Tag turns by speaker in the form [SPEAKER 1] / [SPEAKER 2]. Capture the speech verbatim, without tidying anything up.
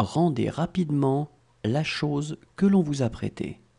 [SPEAKER 1] rendez rapidement la chose que l'on vous a prêtée.